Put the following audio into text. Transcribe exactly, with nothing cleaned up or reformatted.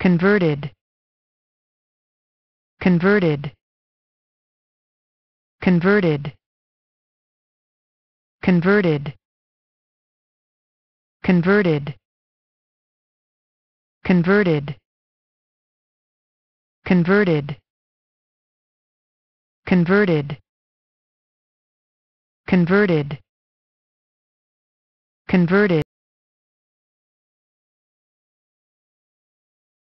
converted, converted, converted, converted, converted, converted, converted, converted, converted, converted.